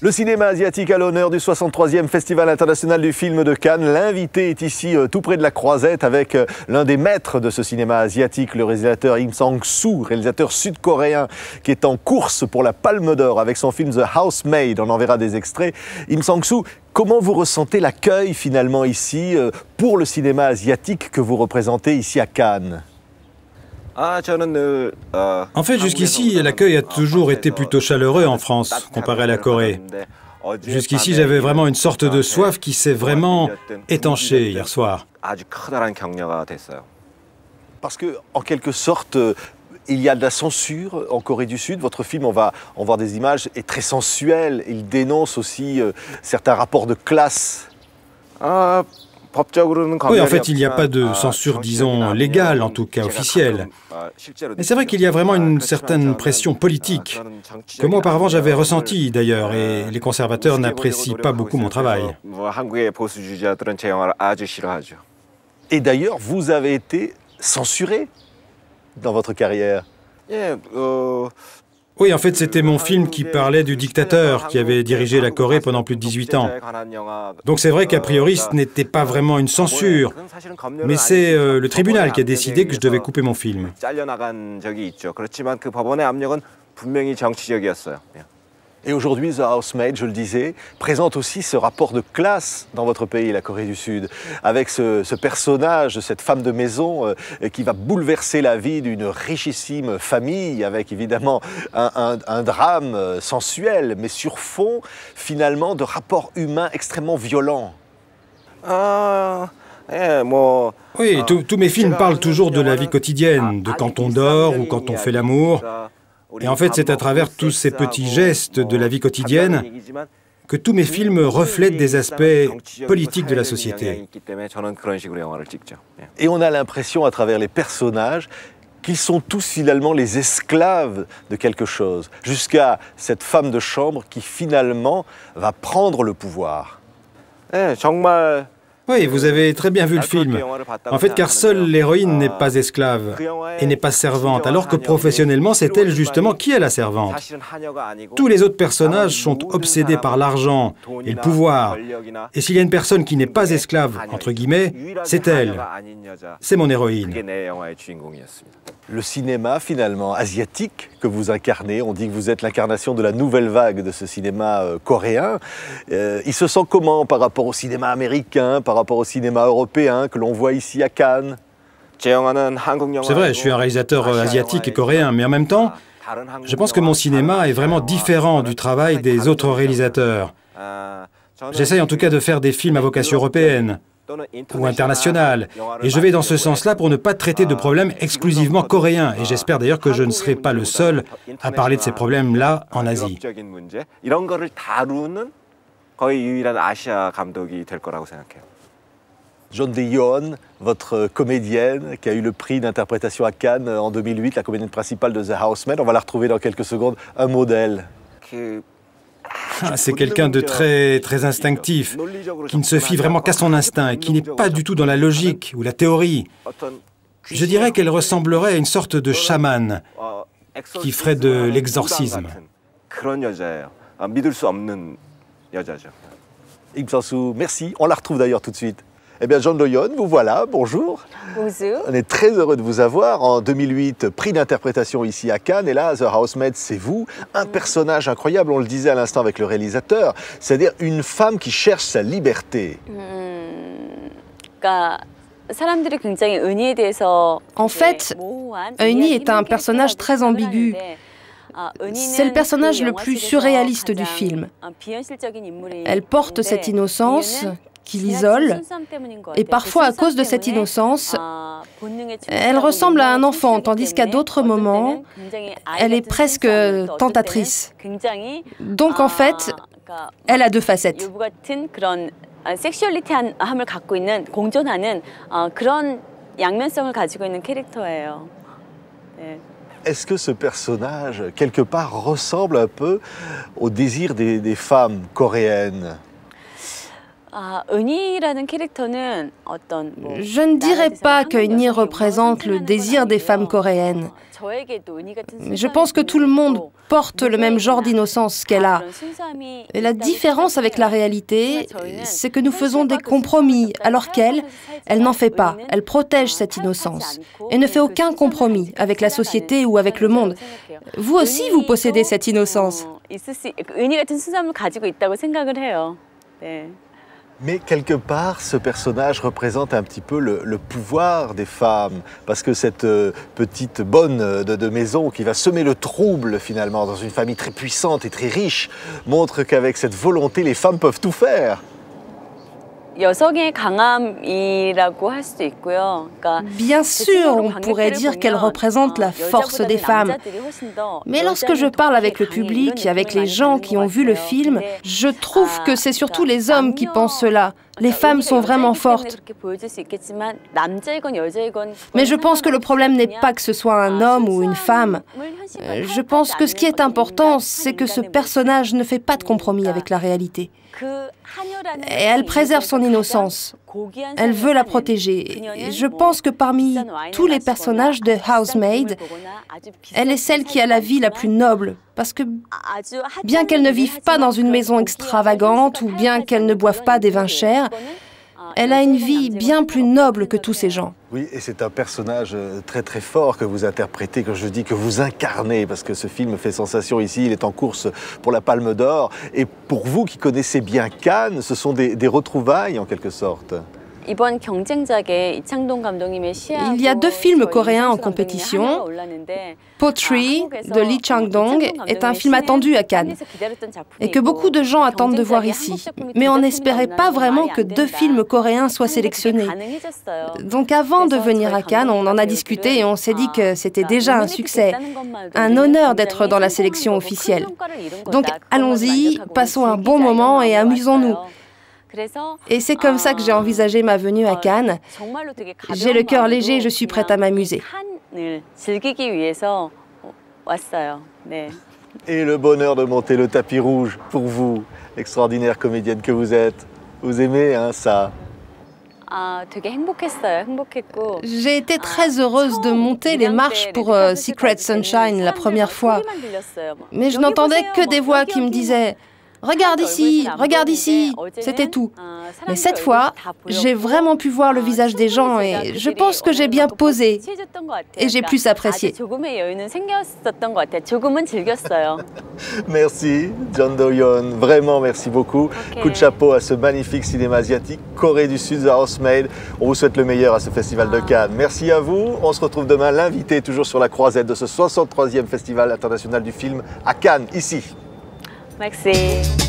Le cinéma asiatique à l'honneur du 63e Festival international du film de Cannes. L'invité est ici tout près de la Croisette avec l'un des maîtres de ce cinéma asiatique, le réalisateur Im Sang-soo, réalisateur sud-coréen qui est en course pour la Palme d'Or avec son film The Housemaid. On en verra des extraits. Im Sang-soo, comment vous ressentez l'accueil finalement ici pour le cinéma asiatique que vous représentez ici à Cannes ? En fait, jusqu'ici, l'accueil a toujours été plutôt chaleureux en France, comparé à la Corée. Jusqu'ici, j'avais vraiment une sorte de soif qui s'est vraiment étanchée hier soir. Parce que, en quelque sorte, il y a de la censure en Corée du Sud. Votre film, on va en voir des images, est très sensuel. Il dénonce aussi certains rapports de classe. Oui, en fait, il n'y a pas de censure, disons, légale, en tout cas officielle. Mais c'est vrai qu'il y a vraiment une certaine pression politique, que moi auparavant j'avais ressentie d'ailleurs, et les conservateurs n'apprécient pas beaucoup mon travail. Et d'ailleurs, vous avez été censuré dans votre carrière. Oui, en fait, c'était mon film qui parlait du dictateur qui avait dirigé la Corée pendant plus de 18 ans. Donc c'est vrai qu'a priori, ce n'était pas vraiment une censure, mais c'est le tribunal qui a décidé que je devais couper mon film. Et aujourd'hui, The Housemaid, je le disais, présente aussi ce rapport de classe dans votre pays, la Corée du Sud, avec ce personnage, cette femme de maison qui va bouleverser la vie d'une richissime famille, avec évidemment un drame sensuel, mais sur fond, finalement, de rapports humains extrêmement violents. Oui, tous mes films parlent toujours de la vie quotidienne, de quand on dort ou quand on fait l'amour. Et en fait, c'est à travers tous ces petits gestes de la vie quotidienne que tous mes films reflètent des aspects politiques de la société. Et on a l'impression, à travers les personnages, qu'ils sont tous finalement les esclaves de quelque chose, jusqu'à cette femme de chambre qui finalement va prendre le pouvoir. Oui, vous avez très bien vu le film. En fait, car seule l'héroïne n'est pas esclave et n'est pas servante, alors que professionnellement, c'est elle justement qui est la servante. Tous les autres personnages sont obsédés par l'argent et le pouvoir. Et s'il y a une personne qui n'est pas esclave, entre guillemets, c'est elle. C'est mon héroïne. Le cinéma, finalement, asiatique que vous incarnez, on dit que vous êtes l'incarnation de la nouvelle vague de ce cinéma coréen. Il se sent comment par rapport au cinéma américain, par rapport au cinéma européen que l'on voit ici à Cannes? C'est vrai, je suis un réalisateur asiatique et coréen, mais en même temps, je pense que mon cinéma est vraiment différent du travail des autres réalisateurs. J'essaye en tout cas de faire des films à vocation européenne ou internationale, et je vais dans ce sens-là pour ne pas traiter de problèmes exclusivement coréens, et j'espère d'ailleurs que je ne serai pas le seul à parler de ces problèmes-là en Asie. Jeon Dae-yeon, votre comédienne qui a eu le prix d'interprétation à Cannes en 2008, la comédienne principale de The Housemaid, on va la retrouver dans quelques secondes, un modèle. C'est quelqu'un de très instinctif, qui ne se fie vraiment qu'à son instinct et qui n'est pas du tout dans la logique ou la théorie. Je dirais qu'elle ressemblerait à une sorte de chaman qui ferait de l'exorcisme. Im Sang-soo, merci. On la retrouve d'ailleurs tout de suite. Eh bien, Jeon Dae-yeon, vous voilà, bonjour. Bonjour. On est très heureux de vous avoir. En 2008, prix d'interprétation ici à Cannes. Et là, The Housemaid, c'est vous. Un personnage incroyable, on le disait à l'instant avec le réalisateur. C'est-à-dire une femme qui cherche sa liberté. En fait, Eunhee est un personnage très ambigu. C'est le personnage le plus surréaliste du film. Elle porte cette innocence qui l'isole, et parfois à cause de cette innocence, elle ressemble à un enfant, tandis qu'à d'autres moments, elle est presque tentatrice. Donc en fait, elle a deux facettes. Est-ce que ce personnage, quelque part, ressemble un peu au désir des femmes coréennes ? Je ne dirais pas que Eunhee représente le désir des femmes coréennes. Je pense que tout le monde porte le même genre d'innocence qu'elle a. Et la différence avec la réalité, c'est que nous faisons des compromis, alors qu'elle, elle n'en fait pas. Elle protège cette innocence et ne fait aucun compromis avec la société ou avec le monde. Vous aussi, vous possédez cette innocence. Mais quelque part, ce personnage représente un petit peu le pouvoir des femmes, parce que cette petite bonne de maison qui va semer le trouble finalement dans une famille très puissante et très riche, montre qu'avec cette volonté, les femmes peuvent tout faire. Bien sûr, on pourrait dire qu'elle représente la force des femmes. Mais lorsque je parle avec le public et avec les gens qui ont vu le film, je trouve que c'est surtout les hommes qui pensent cela. Les femmes sont vraiment fortes. Mais je pense que le problème n'est pas que ce soit un homme ou une femme. Je pense que ce qui est important, c'est que ce personnage ne fait pas de compromis avec la réalité. Et elle préserve son innocence. Elle veut la protéger. Et je pense que parmi tous les personnages de Housemaid, elle est celle qui a la vie la plus noble. Parce que bien qu'elle ne vive pas dans une maison extravagante ou bien qu'elle ne boive pas des vins chers, elle a une vie bien plus noble que tous ces gens. Oui, et c'est un personnage très très fort que vous interprétez, que je dis que vous incarnez, parce que ce film fait sensation ici, il est en course pour la Palme d'Or. Et pour vous qui connaissez bien Cannes, ce sont des retrouvailles en quelque sorte. Il y a 2 films coréens en compétition. Pottery de Lee Chang-dong est un film attendu à Cannes et que beaucoup de gens attendent de voir ici. Mais on n'espérait pas vraiment que 2 films coréens soient sélectionnés. Donc avant de venir à Cannes, on en a discuté et on s'est dit que c'était déjà un succès, un honneur d'être dans la sélection officielle. Donc allons-y, passons un bon moment et amusons-nous. Et c'est comme ça que j'ai envisagé ma venue à Cannes. J'ai le cœur léger, je suis prête à m'amuser. Et le bonheur de monter le tapis rouge pour vous, l'extraordinaire comédienne que vous êtes. Vous aimez ça? J'ai été très heureuse de monter les marches pour Secret Sunshine la première fois. Mais je n'entendais que des voix qui me disaient « Regarde ici !» C'était tout. Mais cette fois, j'ai vraiment pu voir le visage des gens et je pense que j'ai bien posé et j'ai pu s'apprécier. Merci, Jeon Do-yeon. Vraiment, merci beaucoup. Coup de chapeau à ce magnifique cinéma asiatique, Corée du Sud, The Housemaid. On vous souhaite le meilleur à ce festival de Cannes. Merci à vous. On se retrouve demain, l'invité toujours sur la croisette de ce 63e Festival international du film à Cannes, ici. Merci.